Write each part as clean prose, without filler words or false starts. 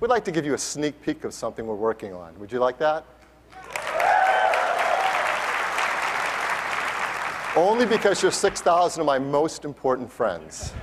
we'd like to give you a sneak peek of something we're working on. Would you like that? Only because you're 6,000 of my most important friends.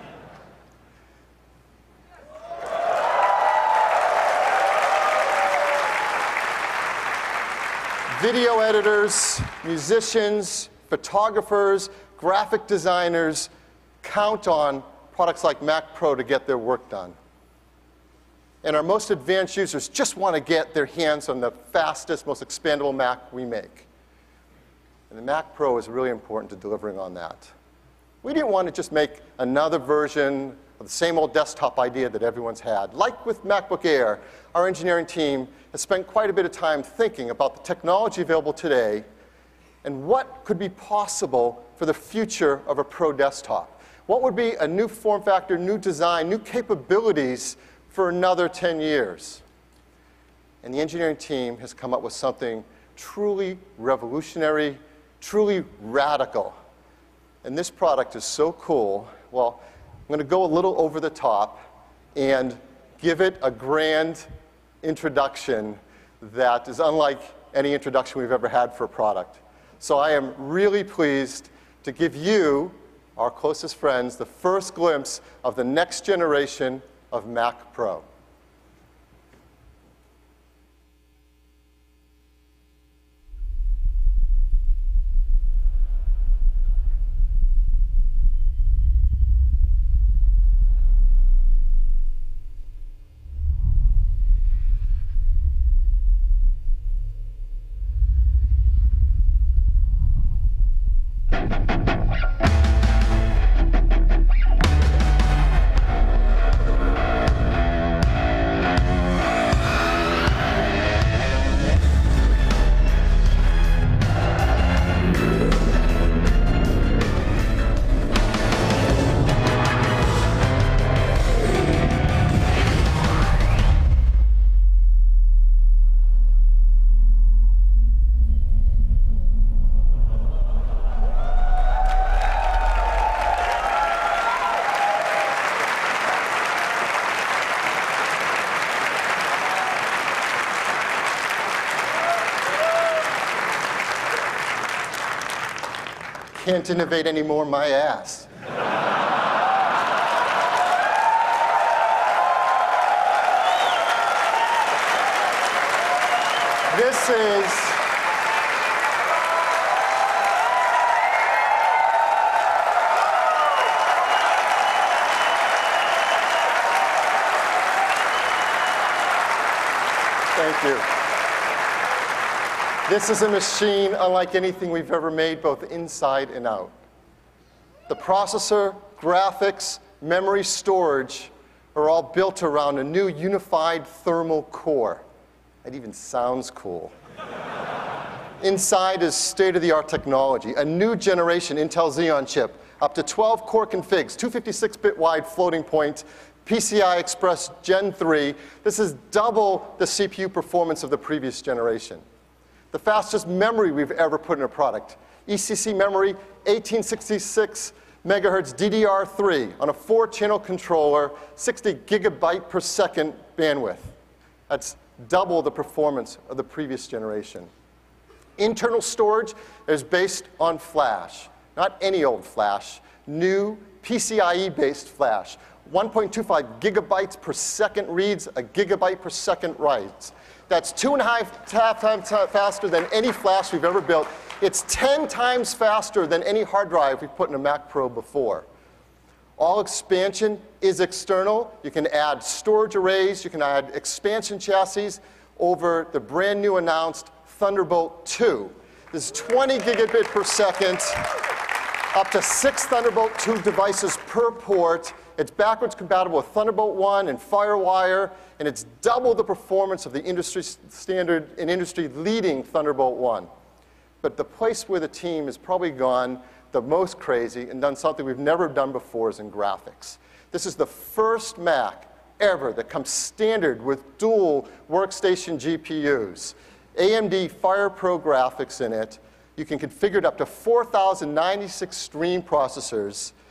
Video editors, musicians, photographers, graphic designers count on products like Mac Pro to get their work done. And our most advanced users just want to get their hands on the fastest, most expandable Mac we make. And the Mac Pro is really important to delivering on that. We didn't want to just make another version of the same old desktop idea that everyone's had. Like with MacBook Air, our engineering team has spent quite a bit of time thinking about the technology available today and what could be possible for the future of a Pro desktop. What would be a new form factor, new design, new capabilities for another 10 years? And the engineering team has come up with something truly revolutionary, truly radical. And this product is so cool. Well, I'm going to go a little over the top and give it a grand introduction that is unlike any introduction we've ever had for a product. So I am really pleased to give you, our closest friends, the first glimpse of the next generation of Mac Pro. Can't innovate anymore, my ass. This is thank you. This is a machine unlike anything we've ever made, both inside and out. The processor, graphics, memory, storage are all built around a new unified thermal core. It even sounds cool. Inside is state-of-the-art technology, a new generation Intel Xeon chip, up to 12 core configs, 256-bit wide floating point, PCI Express Gen 3. This is double the CPU performance of the previous generation. The fastest memory we've ever put in a product. ECC memory, 1866 megahertz DDR3 on a 4-channel controller, 60 gigabyte per second bandwidth. That's double the performance of the previous generation. Internal storage is based on flash, not any old flash, new PCIe-based flash. 1.25 gigabytes per second reads, a gigabyte per second writes. That's 2.5 times faster than any flash we've ever built. It's 10 times faster than any hard drive we've put in a Mac Pro before. All expansion is external. You can add storage arrays. You can add expansion chassis over the brand new announced Thunderbolt 2. This is 20 gigabit per second, up to 6 Thunderbolt 2 devices per port. It's backwards compatible with Thunderbolt 1 and FireWire, and it's double the performance of the industry standard and industry-leading Thunderbolt 1. But the place where the team has probably gone the most crazy and done something we've never done before is in graphics. This is the first Mac ever that comes standard with dual workstation GPUs. AMD FirePro graphics in it. You can configure it up to 4,096 stream processors,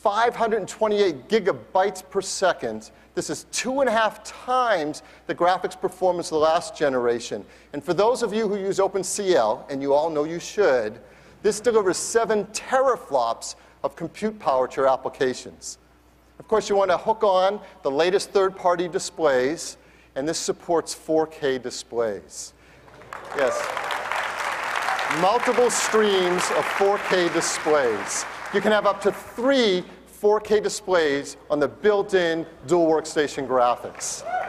528 gigabytes per second. This is 2.5 times the graphics performance of the last generation. And for those of you who use OpenCL, and you all know you should, this delivers 7 teraflops of compute power to your applications. Of course, you want to hook on the latest third-party displays, and this supports 4K displays. Yes. Multiple streams of 4K displays. You can have up to 3 4K displays on the built-in dual workstation graphics.